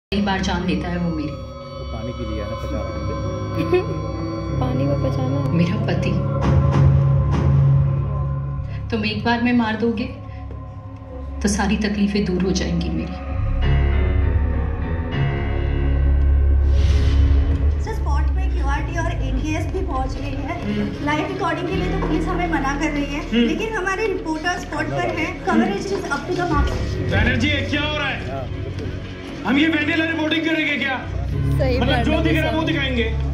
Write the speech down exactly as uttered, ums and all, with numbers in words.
कई बार जान लेता है वो मेरी। तो पानी पी लिया ना, पचा रहा है। पानी में पचाना मेरा पति। तुम एक बार में मार दोगे तो सारी तकलीफें दूर हो जाएंगी मेरी। सर स्पॉट पे क्यूआरटी और एटीएस भी पहुंच गई है। लाइव रिकॉर्डिंग के लिए तो पुलिस हमें मना कर रही है, लेकिन हमारे रिपोर्टर स्पॉट पर हैं। Coverage is up to the mark. Banerjee क्या हो रहा है? हम ये वेंडिलर रिपोर्टिंग करेंगे क्या? सही मतलब जो दिख रहा है वो दिखाएंगे।